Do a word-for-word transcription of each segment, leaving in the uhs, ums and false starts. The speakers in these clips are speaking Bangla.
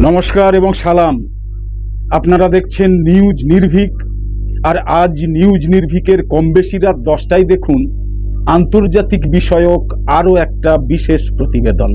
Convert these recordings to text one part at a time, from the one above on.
নমস্কার এবং সালাম। আপনারা দেখছেন নিউজ নির্ভীক। আর আজ নিউজ নির্ভীকের কম বেশি রাত দশটায় দেখুন আন্তর্জাতিক বিষয়ক আরও একটা বিশেষ প্রতিবেদন,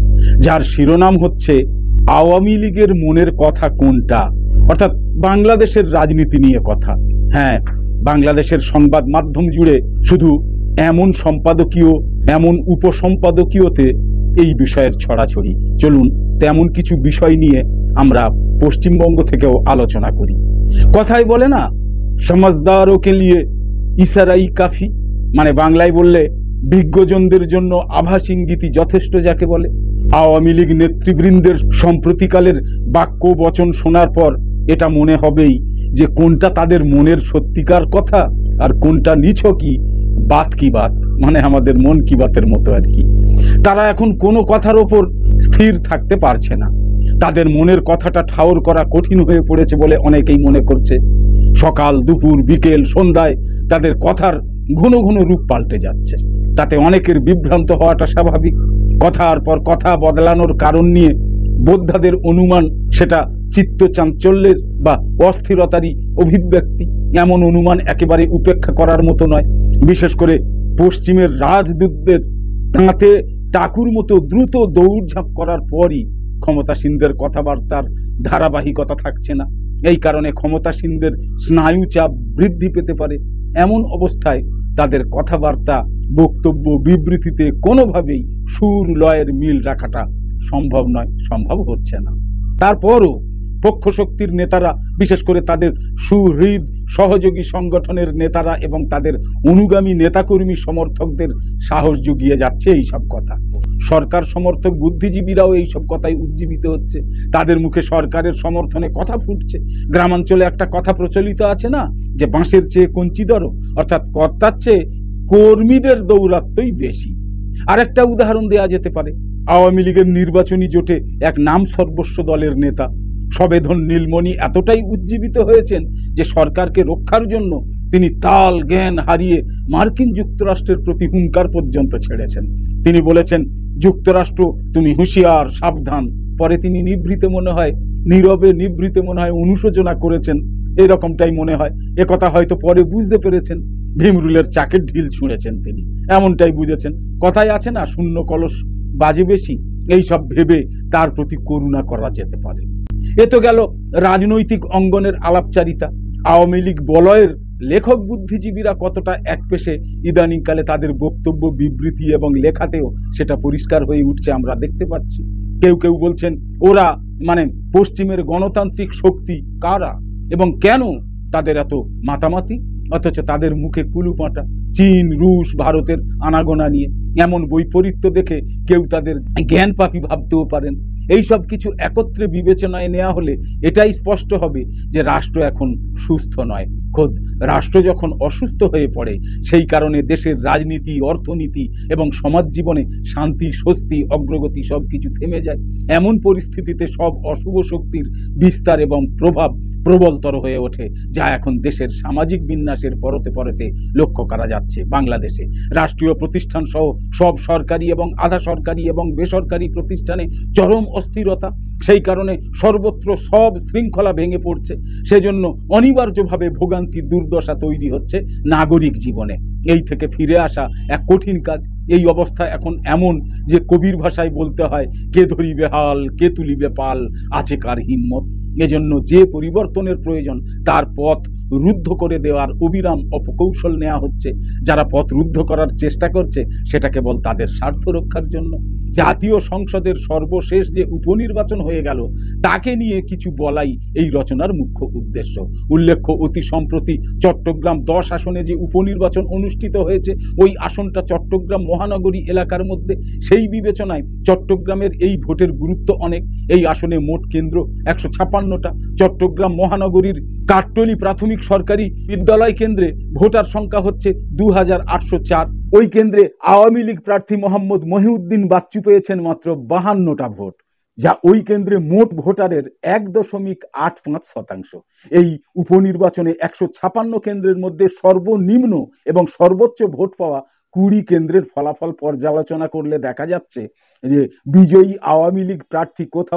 যার শিরোনাম হচ্ছে আওয়ামী লীগের মনের কথা কোনটা, অর্থাৎ বাংলাদেশের রাজনীতি নিয়ে কথা। হ্যাঁ, বাংলাদেশের সংবাদ মাধ্যম জুড়ে শুধু এমন সম্পাদকীয় এমন উপসম্পাদকীয়তে এই বিষয়ের ছড়াছড়ি। চলুন তেমন কিছু বিষয় নিয়ে আমরা পশ্চিমবঙ্গ থেকেও আলোচনা করি। কথাই বলে না, সমঝদারও কে লিয়ে ইশারাই কাফি, মানে বাংলায় বললে বিজ্ঞজনদের জন্য আভাস ইঙ্গিতই যথেষ্ট যাকে বলে। আওয়ামী লীগ নেতৃবৃন্দের সম্প্রতিকালের বাক্য বচন শোনার পর এটা মনে হবেই যে কোনটা তাদের মনের সত্যিকার কথা আর কোনটা নিছকই বাত কি বাত, মানে আমাদের মন কি বাতের মতো আর কি। তারা এখন কোনো কথার ওপর স্থির থাকতে পারছে না। তাদের মনের কথাটা ঠাউর করা কঠিন হয়ে পড়েছে বলে অনেকেই মনে করছে। সকাল দুপুর বিকেল সন্ধ্যায় তাদের কথার ঘন ঘন রূপ পাল্টে যাচ্ছে। তাতে অনেকের বিভ্রান্ত হওয়াটা স্বাভাবিক। কথার পর কথা বদলানোর কারণ নিয়ে বোদ্ধাদের অনুমান সেটা চিত্ত চাঞ্চল্যের বা অস্থিরতারই অভিব্যক্তি। এমন অনুমান একেবারে উপেক্ষা করার মতো নয়। বিশেষ করে পশ্চিমের রাজদূতদের তাঁতে টাকুর মতো দ্রুত দৌড়ঝাঁপ করার পরই ক্ষমতাসীনদের কথাবার্তার ধারাবাহিকতা থাকছে না। এই কারণে ক্ষমতাসীনদের স্নায়ু চাপ বৃদ্ধি পেতে পারে। এমন অবস্থায় তাদের কথাবার্তা বক্তব্য বিবৃতিতে কোনোভাবেই সুর লয়ের মিল রাখাটা সম্ভব নয়, সম্ভব হচ্ছে না। তারপরও পক্ষ শক্তির নেতারা, বিশেষ করে তাদের সুহৃদ সহযোগী সংগঠনের নেতারা এবং তাদের অনুগামী নেতাকর্মী সমর্থকদের সাহস জুগিয়ে যাচ্ছে এইসব কথা। সরকার সমর্থক বুদ্ধিজীবীরাও এইসব কথাই উজ্জীবিত হচ্ছে। তাদের মুখে সরকারের সমর্থনে কথা ফুটছে। গ্রামাঞ্চলে একটা কথা প্রচলিত আছে না, যে বাঁশের চেয়ে কঞ্চি দরো, অর্থাৎ কর্তার চেয়ে কর্মীদের দৌরাত্মই বেশি। আরেকটা উদাহরণ দেয়া যেতে পারে। আওয়ামী লীগের নির্বাচনী জোটে এক নাম সর্বস্ব দলের নেতা সবেধন নীলমণি এতটাই উজ্জীবিত হয়েছেন যে সরকারকে রক্ষার জন্য তিনি তাল জ্ঞান হারিয়ে মার্কিন যুক্তরাষ্ট্রের প্রতি হুঙ্কার পর্যন্ত ছেড়েছেন। তিনি বলেছেন, যুক্তরাষ্ট্র তুমি হুঁশিয়ার সাবধান। পরে তিনি নিভৃতে মনে হয় নীরবে নিভৃতে মনে হয় অনুশোচনা করেছেন, এরকমটাই মনে হয়। একথা হয়তো পরে বুঝতে পেরেছেন। ভীমরুলের চাকের ঢিল ছুঁড়েছেন তিনি, এমনটাই বুঝেছেন। কথায় আছে না, শূন্য কলস বাজে বেশি। এইসব ভেবে তার প্রতি করুণা করা যেতে পারে। এ তো গেল রাজনৈতিক অঙ্গনের আলাপচারিতা। আওয়ামী লীগ বলয়ের লেখক বুদ্ধিজীবীরা কতটা একপেশে ইদানিংকালে তাদের বক্তব্য বিবৃতি এবং লেখাতেও সেটা পরিষ্কার হয়ে উঠছে, আমরা দেখতে পাচ্ছি। কেউ কেউ বলছেন ওরা মানে পশ্চিমের গণতান্ত্রিক শক্তি কারা এবং কেন তাদের এত মাতামাতি, অথচ তাদের মুখে কুলুপাঁটা চীন রুশ ভারতের আনাগোনা নিয়ে। এমন বৈপরীত্য দেখে কেউ তাদের জ্ঞান পাপী ভাবতেও পারেন। এই সব কিছু একত্রে বিবেচনায় নেওয়া হলে এটাই স্পষ্ট হবে যে রাষ্ট্র এখন সুস্থ নয়। খোদ রাষ্ট্র যখন অসুস্থ হয়ে পড়ে, সেই কারণে দেশের রাজনীতি অর্থনীতি এবং সমাজ জীবনে শান্তি স্বস্তি অগ্রগতি সব কিছু থেমে যায়। এমন পরিস্থিতিতে সব অশুভ শক্তির বিস্তার এবং প্রভাব প্রবলতর হয়ে ওঠে, যা এখন দেশের সামাজিক বিন্যাসের পরতে পরতে লক্ষ্য করা যাচ্ছে। বাংলাদেশে রাষ্ট্রীয় প্রতিষ্ঠান সহ সব সরকারি এবং আধা সরকারি এবং বেসরকারি প্রতিষ্ঠানে চরম অস্থিরতা। সেই কারণে সর্বত্র সব শৃঙ্খলা ভেঙে পড়ছে। সেজন্য অনিবার্যভাবে ভোগান্তি দুর্দশা তৈরি হচ্ছে নাগরিক জীবনে। এই থেকে ফিরে আসা এক কঠিন কাজ। এই অবস্থা এখন এমন যে কবির ভাষায় বলতে হয়, কে ধরিবে হাল কে তুলিবে পাল, আছে কার হিম্মত। এজন্য যে পরিবর্তনের প্রয়োজন তার পথ রুদ্ধ করে দেওয়ার অবিরাম অপকৌশল নেওয়া হচ্ছে। যারা পথ রুদ্ধ করার চেষ্টা করছে সেটা কেবল তাদের স্বার্থ রক্ষার জন্য। জাতীয় সংসদের সর্বশেষ যে উপনির্বাচন হয়ে গেল তাকে নিয়ে কিছু বলাই এই রচনার মুখ্য উদ্দেশ্য। উল্লেখ্য, অতি সম্প্রতি চট্টগ্রাম দশ আসনে যে উপনির্বাচন অনুষ্ঠিত হয়েছে, ওই আসনটা চট্টগ্রাম মহানগরী এলাকার মধ্যে। সেই বিবেচনায় চট্টগ্রামের এই ভোটের গুরুত্ব অনেক। এই আসনে মোট কেন্দ্র একশো ছাপান্নটা। চট্টগ্রাম মহানগরীর কাট্টলি প্রাথমিক সরকারি বিদ্যালয় কেন্দ্রে ভোটার সংখ্যা হচ্ছে দু হাজার আটশো চার। ওই কেন্দ্রে আওয়ামী লীগ প্রার্থী মোহাম্মদ মহিউদ্দিন বাচ্চু পেয়েছেন মাত্র বাহান্নটা ভোট, যা ওই কেন্দ্রে মোট ভোটারের এক দশমিক আট পাঁচ শতাংশ। এই উপনির্বাচনে একশো ছাপান্ন কেন্দ্রের মধ্যে সর্বনিম্ন এবং সর্বোচ্চ ভোট পাওয়া কুড়ি কেন্দ্রের ফলাফল পর্যালোচনা করলে দেখা যাচ্ছে যে বিজয়ী আওয়ামী লীগ প্রার্থী কোথাও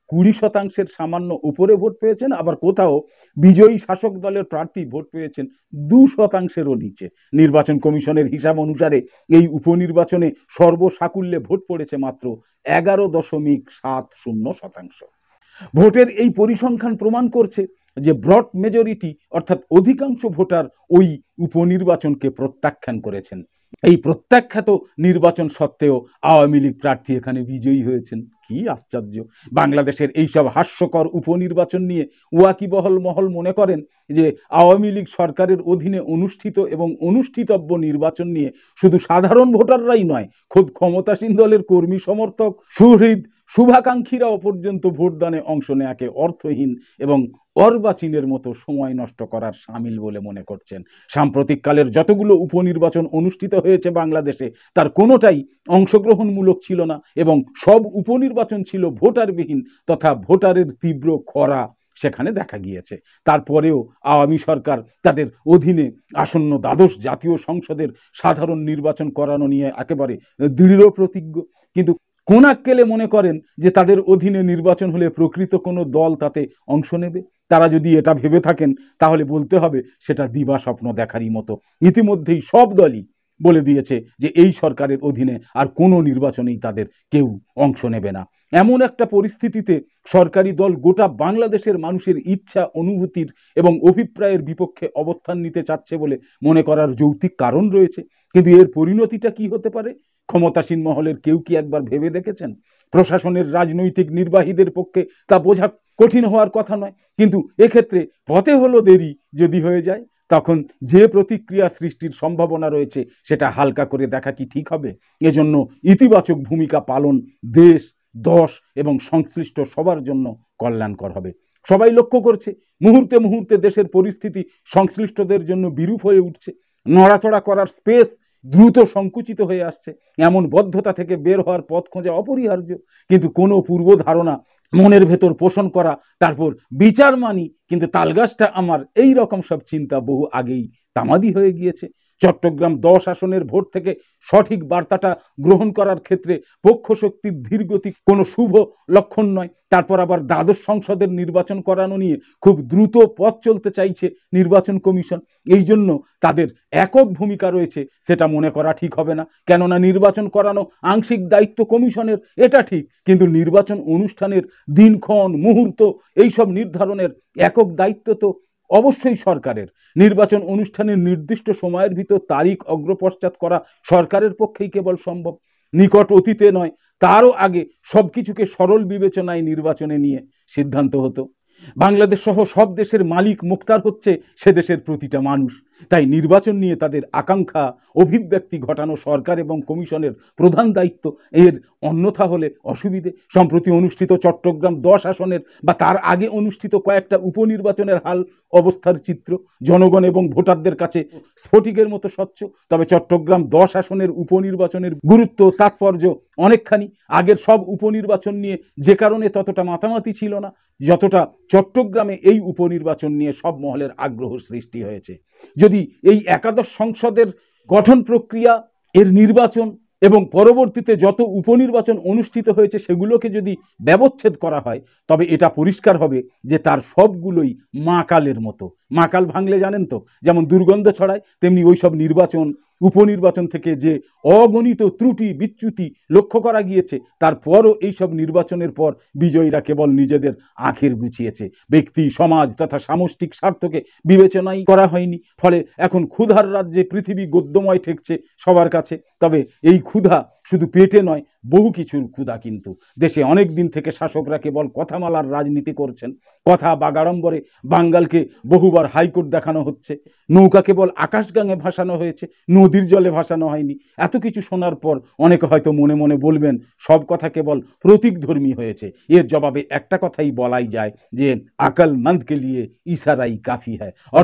কুড়ি শতাংশের সামান্য উপরে ভোট পেয়েছেন, আবার কোথাও বিজয়ী শাসক দলের প্রার্থী ভোট পেয়েছেন দু শতাংশেরও নিচে। নির্বাচন কমিশনের হিসাব অনুসারে এই উপনির্বাচনে সর্বসাকুল্যে ভোট পড়েছে মাত্র এগারো দশমিক সাত শূন্য শতাংশ। ভোটের এই পরিসংখ্যান প্রমাণ করছে যে ব্রড মেজরিটি অর্থাৎ অধিকাংশ ভোটার ওই উপনির্বাচনকে প্রত্যাখ্যান করেছেন। এই প্রত্যাখ্যাত নির্বাচন সত্ত্বেও আওয়ামী লীগ প্রার্থী এখানে বিজয়ী হয়েছেন। কি আশ্চর্য! বাংলাদেশের এইসব হাস্যকর উপনির্বাচন নিয়ে ওয়াকিবহল মহল মনে করেন যে আওয়ামী লীগ সরকারের অধীনে অনুষ্ঠিত এবং অনুষ্ঠিতব্য নির্বাচন নিয়ে শুধু সাধারণ ভোটাররাই নয়, খোদ ক্ষমতাসীন দলের কর্মী সমর্থক সুহৃদ শুভাকাঙ্ক্ষীরাও পর্যন্ত ভোটদানে অংশ নেওয়াকে অর্থহীন এবং অর্বাচীনের মতো সময় নষ্ট করার সামিল বলে মনে করছেন। সাম্প্রতিককালের যতগুলো উপনির্বাচন অনুষ্ঠিত হয়েছে বাংলাদেশে তার কোনোটাই অংশগ্রহণমূলক ছিল না এবং সব উপনির্বাচন ছিল ভোটারবিহীন তথা ভোটারের তীব্র খরা সেখানে দেখা গিয়েছে। তারপরেও আওয়ামী সরকার তাদের অধীনে আসন্ন দ্বাদশ জাতীয় সংসদের সাধারণ নির্বাচন করানো নিয়ে একেবারে দৃঢ় প্রতিজ্ঞ। কিন্তু কোন আক্কেলে মনে করেন যে তাদের অধীনে নির্বাচন হলে প্রকৃত কোনো দল তাতে অংশ নেবে? তারা যদি এটা ভেবে থাকেন তাহলে বলতে হবে সেটা দিবা স্বপ্ন দেখারই মতো। ইতিমধ্যেই সব দলই বলে দিয়েছে যে এই সরকারের অধীনে আর কোনো নির্বাচনেই তাদের কেউ অংশ নেবে না। এমন একটা পরিস্থিতিতে সরকারি দল গোটা বাংলাদেশের মানুষের ইচ্ছা, অনুভূতির এবং অভিপ্রায়ের বিপক্ষে অবস্থান নিতে চাচ্ছে বলে মনে করার যৌক্তিক কারণ রয়েছে। কিন্তু এর পরিণতিটা কি হতে পারে ক্ষমতাসীন মহলের কেউ কি একবার ভেবে দেখেছেন? প্রশাসনের রাজনৈতিক নির্বাহীদের পক্ষে তা বোঝা কঠিন হওয়ার কথা নয়, কিন্তু এক্ষেত্রে পথে হলো দেরি যদি হয়ে যায় তখন যে প্রতিক্রিয়া সৃষ্টির সম্ভাবনা রয়েছে সেটা হালকা করে দেখা কি ঠিক হবে? এজন্য ইতিবাচক ভূমিকা পালন দেশ, দশ এবং সংশ্লিষ্ট সবার জন্য কল্যাণকর হবে। সবাই লক্ষ্য করছে মুহূর্তে মুহূর্তে দেশের পরিস্থিতি সংশ্লিষ্টদের জন্য বিরূপ হয়ে উঠছে। নড়াচড়া করার স্পেস দ্রুত সংকুচিত হয়ে আসছে। এমন বদ্ধতা থেকে বের হওয়ার পথ খোঁজা অপরিহার্য, কিন্তু কোনো পূর্ব ধারণা মনের ভেতর পোষণ করা, তারপর বিচার মানি কিন্তু তালগাছটা আমার, এই রকম সব চিন্তা বহু আগেই তামাদি হয়ে গিয়েছে। চট্টগ্রাম দশ আসনের ভোট থেকে সঠিক বার্তাটা গ্রহণ করার ক্ষেত্রে পক্ষ শক্তির ধীরগতি কোনো শুভ লক্ষণ নয়। তারপর আবার দ্বাদশ সংসদের নির্বাচন করানো নিয়ে খুব দ্রুত পথ চলতে চাইছে নির্বাচন কমিশন। এই জন্য তাদের একক ভূমিকা রয়েছে সেটা মনে করা ঠিক হবে না। কেননা নির্বাচন করানো আংশিক দায়িত্ব কমিশনের, এটা ঠিক, কিন্তু নির্বাচন অনুষ্ঠানের দিনক্ষণ, মুহূর্ত এইসব নির্ধারণের একক দায়িত্ব তো অবশ্যই সরকারের। নির্বাচন অনুষ্ঠানের নির্দিষ্ট সময়ের ভিতর তারিখ অগ্রপশ্চাৎ করা সরকারের পক্ষেই কেবল সম্ভব। নিকট অতীতে নয়, তারও আগে সবকিছুকে সরল বিবেচনায় নির্বাচনে নিয়ে সিদ্ধান্ত হতো। বাংলাদেশ সহ সব দেশের মালিক মুখতার হচ্ছে সে দেশের প্রতিটা মানুষ। তাই নির্বাচন নিয়ে তাদের আকাঙ্ক্ষা অভিব্যক্তি ঘটানো সরকার এবং কমিশনের প্রধান দায়িত্ব। এর অন্যথা হলে অসুবিধে। সম্প্রতি অনুষ্ঠিত চট্টগ্রাম দশ আসনের বা তার আগে অনুষ্ঠিত কয়েকটা উপনির্বাচনের হাল অবস্থার চিত্র জনগণ এবং ভোটারদের কাছে স্ফটিকের মতো স্বচ্ছ। তবে চট্টগ্রাম দশ আসনের উপনির্বাচনের গুরুত্ব তাৎপর্য অনেকখানি। আগের সব উপনির্বাচন নিয়ে যে কারণে ততটা মাতামাতি ছিল না, যতটা চট্টগ্রামে এই উপনির্বাচন নিয়ে সব মহলের আগ্রহ সৃষ্টি হয়েছে। যদি এই একাদশ সংসদের গঠন প্রক্রিয়া, এর নির্বাচন এবং পরবর্তীতে যত উপনির্বাচন অনুষ্ঠিত হয়েছে সেগুলোকে যদি ব্যবচ্ছেদ করা হয় তবে এটা পরিষ্কার হবে যে তার সবগুলোই মাকালের মতো। মাকাল ভাঙলে জানেন তো যেমন দুর্গন্ধ ছড়ায়, তেমনি ওই সব নির্বাচন উপনির্বাচন থেকে যে অগণিত ত্রুটি বিচ্যুতি লক্ষ্য করা গিয়েছে, তারপরও এইসব নির্বাচনের পর বিজয়ীরা কেবল নিজেদের আখের গুছিয়েছে, ব্যক্তি সমাজ তথা সামষ্টিক স্বার্থকে বিবেচনাই করা হয়নি। ফলে এখন ক্ষুধার রাজ্যে পৃথিবী গদ্যময় ঠেকছে সবার কাছে। তবে এই ক্ষুধা শুধু পেটে নয়, বহু কিছুর ক্ষুধা। কিন্তু দেশে অনেক দিন থেকে শাসকরা কেবল কথামালার রাজনীতি করছেন। কথা বাগাড়ম্বরে বাঙ্গালকে বহুবার হাইকোর্ট দেখানো হচ্ছে, নৌকা কেবল আকাশগাঙে ভাসানো হয়েছে, নদীর জলে ভাসানো হয়নি। এত কিছু শোনার পর অনেকে হয়তো মনে মনে বলবেন সব কথা কেবল প্রতীকধর্মী হয়েছে। এর জবাবে একটা কথাই বলাই যায় যে আকল মন্দকে লিয়ে ইশারাই কাফি হ্যায়, অর্থাৎ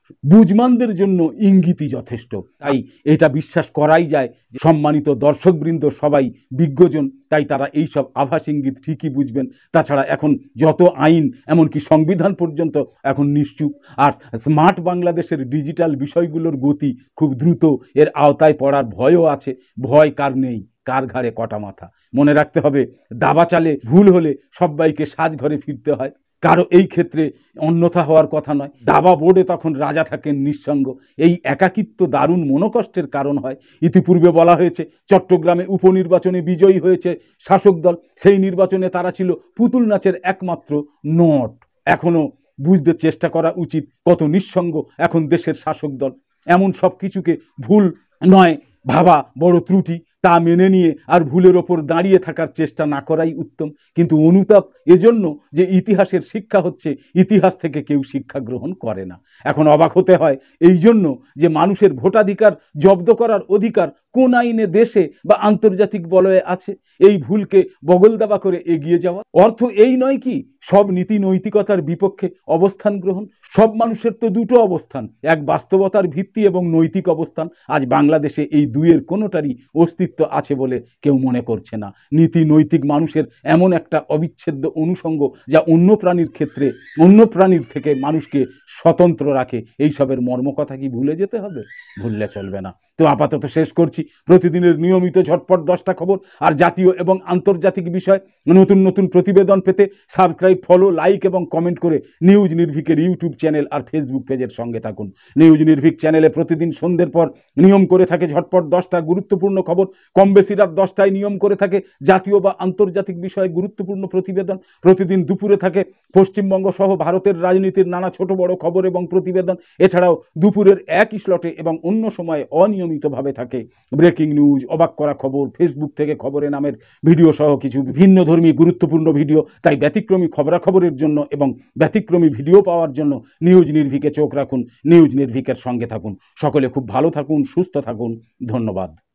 বুঝমানদের জন্য ইঙ্গিতই যথেষ্ট। তাই এটা বিশ্বাস করাই যায় যে সম্মানিত দর্শকবৃন্দ সবাই বিজ্ঞজন, তাই তারা এইসব আভাস ইঙ্গিত ঠিকই বুঝবেন। তাছাড়া এখন যত আইন এমনকি সংবিধান পর্যন্ত এখন নিশ্চুপ, আর স্মার্ট বাংলাদেশের ডিজিটাল বিষয়গুলোর গতি খুব দ্রুত, এর আওতায় পড়ার ভয়ও আছে। ভয় কার নেই, কার ঘাড়ে কটা মাথা। মনে রাখতে হবে, দাবা চালে ভুল হলে সবাইকে সাজঘরে ফিরতে হয়, কারো এই ক্ষেত্রে অন্যথা হওয়ার কথা নয়। দাবা বোর্ডে তখন রাজা থাকেন নিঃসঙ্গ। এই একাকিত্ব দারুণ মনোকষ্টের কারণ হয়। ইতিপূর্বে বলা হয়েছে চট্টগ্রামে উপনির্বাচনে বিজয়ী হয়েছে শাসক দল, সেই নির্বাচনে তারা ছিল পুতুল নাচের একমাত্র নট। এখনও বুঝতে চেষ্টা করা উচিত কত নিঃসঙ্গ এখন দেশের শাসক দল। এমন সব কিছুকে ভুল নয় ভাবা বড় ত্রুটি, তা মেনে নিয়ে আর ভুলের ওপর দাঁড়িয়ে থাকার চেষ্টা না করাই উত্তম। কিন্তু অনুতাপ এজন্য যে ইতিহাসের শিক্ষা হচ্ছে, ইতিহাস থেকে কেউ শিক্ষা গ্রহণ করে না। এখন অবাক হতে হয় এই জন্য যে মানুষের ভোটাধিকার জব্দ করার অধিকার কোন আইনে দেশে বা আন্তর্জাতিক বলয়ে আছে। এই ভুলকে বগলদাবা করে এগিয়ে যাওয়া অর্থ এই নয় কি সব নীতি নৈতিকতার বিপক্ষে অবস্থান গ্রহণ। সব মানুষের তো দুটো অবস্থান, এক বাস্তবতার ভিত্তি এবং নৈতিক অবস্থান। আজ বাংলাদেশে এই দুইয়ের কোনোটারই অস্তিত্ব আছে বলে কেউ মনে করছে না। নীতি নৈতিক মানুষের এমন একটা অবিচ্ছেদ্য অনুষঙ্গ যা অন্য প্রাণীর ক্ষেত্রে অন্য প্রাণীর থেকে মানুষকে স্বতন্ত্র রাখে। এইসবের মর্মকথা কি ভুলে যেতে হবে? ভুললে চলবে না। তো আপাতত শেষ করছি। প্রতিদিনের নিয়মিত ঝটপট দশটা খবর আর জাতীয় এবং আন্তর্জাতিক বিষয় নতুন নতুন প্রতিবেদন পেতে সাবস্ক্রাইব, ফলো, লাইক এবং কমেন্ট করে নিউজ নির্ভীকের ইউটিউব চ্যানেল আর ফেসবুক পেজের সঙ্গে থাকুন। নিউজ নির্ভীক চ্যানেলে প্রতিদিন সন্ধ্যের পর নিয়ম করে থাকে ঝটপট দশটা গুরুত্বপূর্ণ খবর। কম বেশি রাত দশটায় নিয়ম করে থাকে জাতীয় বা আন্তর্জাতিক বিষয়ে গুরুত্বপূর্ণ প্রতিবেদন। প্রতিদিন দুপুরে থাকে পশ্চিমবঙ্গ সহ ভারতের রাজনীতির নানা ছোট বড় খবর এবং প্রতিবেদন। এছাড়াও দুপুরের একই স্লটে এবং অন্য সময়ে অনিয়মিতভাবে থাকে ব্রেকিং নিউজ, অবাক করা খবর, ফেসবুক থেকে খবরে নামের ভিডিও সহ কিছু ভিন্ন ধর্মী গুরুত্বপূর্ণ ভিডিও। তাই ব্যতিক্রমী খবরাখবরের জন্য এবং ব্যতিক্রমী ভিডিও পাওয়ার জন্য নিউজ নির্ভীকে চোখ রাখুন, নিউজ নির্ভীকের সঙ্গে থাকুন। সকলে খুব ভালো থাকুন, সুস্থ থাকুন। ধন্যবাদ।